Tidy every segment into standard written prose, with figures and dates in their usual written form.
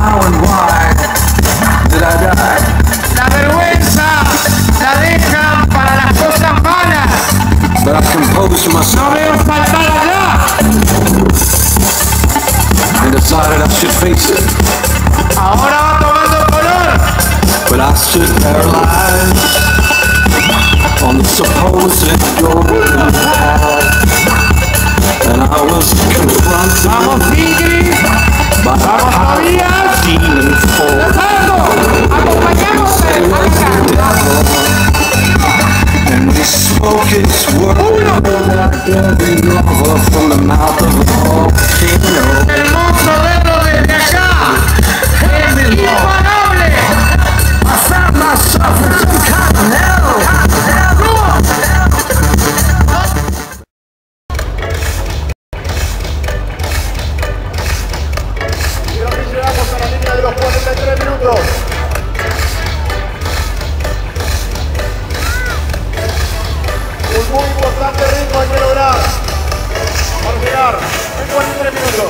how and why did I die? La vergüenza la dejan para las cosas malas. But I composed No myself veo faltar allá. and decided I should face it. Ahora va tomando color. But I stood paralyzed on the supposed golden path, and I was confronted Vamos, Ingrid. by Vamos, a Tobias. demon force. Acompañamos a And we spoke its word like every novel from the mouth of a volcano. hermoso verlo desde acá. Es imparable. I found myself in some kind of hell. Y así llegamos a la línea de los 43 minutos. Un muy importante ritmo hay que lograr para llegar en 43 minutos.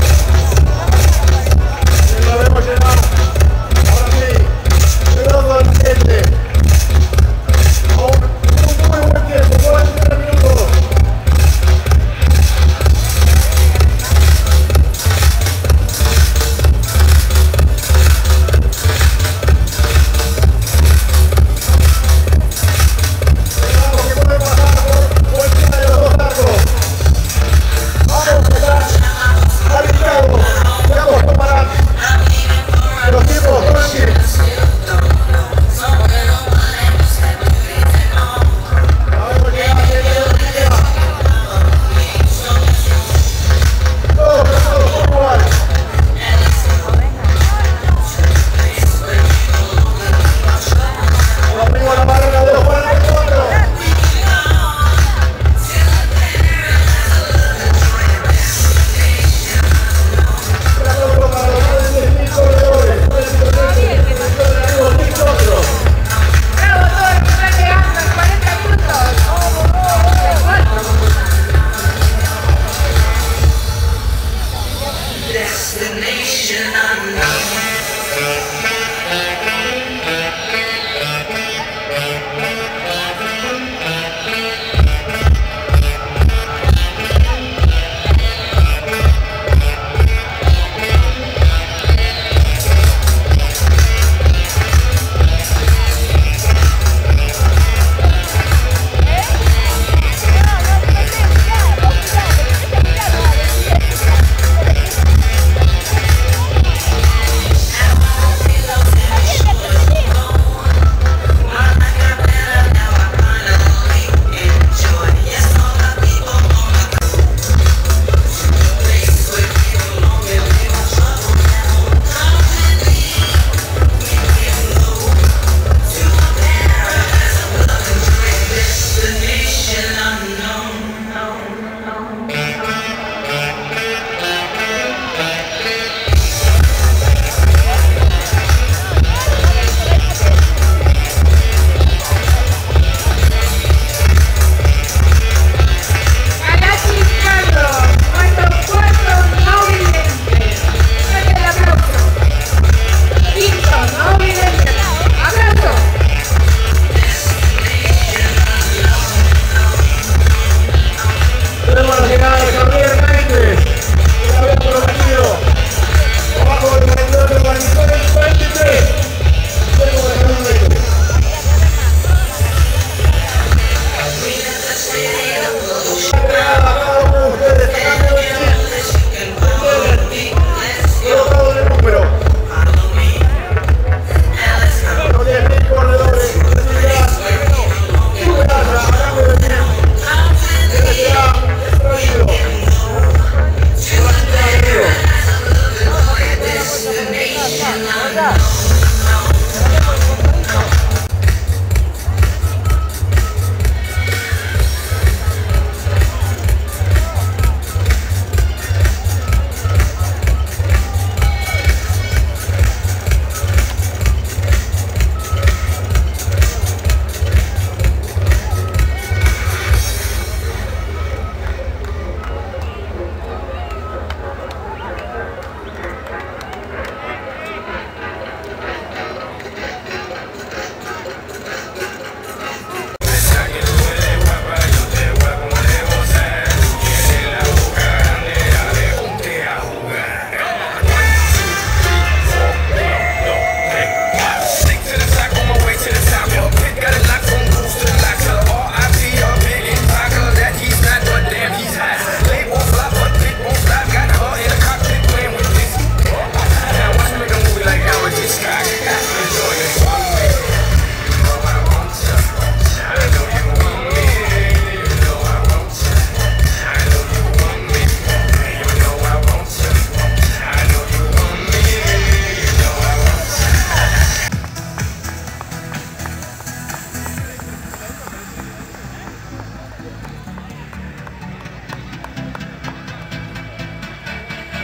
Y lo debemos llegar. Ahora sí, de todo el ambiente. A un muy buen tiempo, 43 minutos.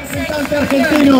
representante argentino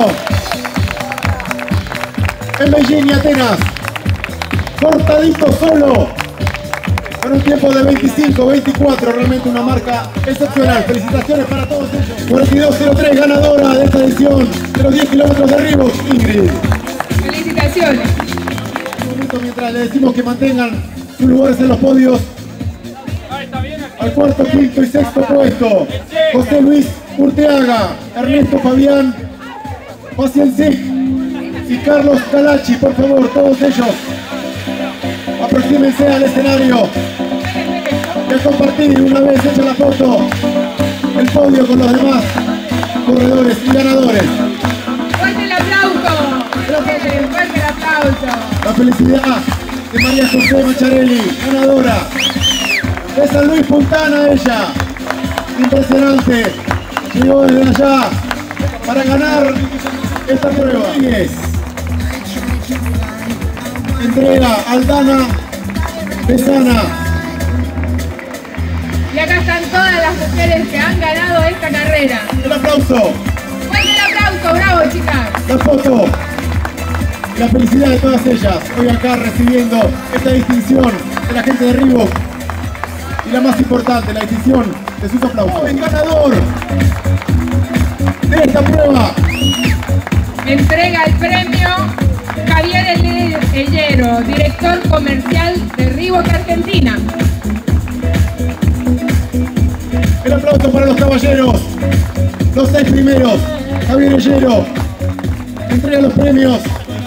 en Beijing y Atenas, cortadito solo, con un tiempo de 25-24, realmente una marca excepcional. Felicitaciones para todos ellos. 42-03, ganadora de esta edición de los 10 kilómetros de Reebok, Ingrid. Felicitaciones. Un momento mientras le decimos que mantengan sus lugares en los podios. Al cuarto, quinto y sexto puesto, José Luis Urteaga, Ernesto Fabián Paciencic y Carlos Calachi. Por favor, todos ellos, aproxímense al escenario y a compartir una vez hecha la foto el podio con los demás corredores y ganadores. ¡Fuerte el aplauso! ¡Fuerte el aplauso! La felicidad de María José Macharelli, ganadora de San Luis Puntana, ella. Impresionante. Llegó desde allá para ganar esta prueba. Entrega Aldana Besana. Y acá están todas las mujeres que han ganado esta carrera. El aplauso, ¡Fuerte el aplauso! ¡Bravo, chicas! la foto y la felicidad de todas ellas. Hoy acá recibiendo esta distinción de la gente de Reebok. Y la más importante, la decisión de sus aplausos. El ganador de esta prueba. Entrega el premio Javier Ellero, director comercial de Reebok Argentina. El aplauso para los caballeros. Los 6 primeros. Javier Ellero entrega los premios.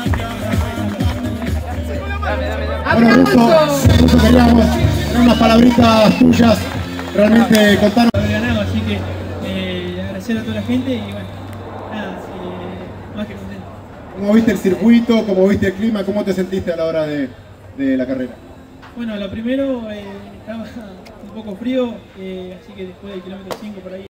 Bueno, Russo, queríamos tener unas palabritas tuyas. Realmente contanos. Ganamos, así que agradecer a toda la gente y bueno, nada, más que contento. ¿Cómo viste el circuito? ¿Cómo viste el clima? ¿Cómo te sentiste a la hora de la carrera? Bueno, lo primero estaba un poco frío, así que después del kilómetro 5 por ahí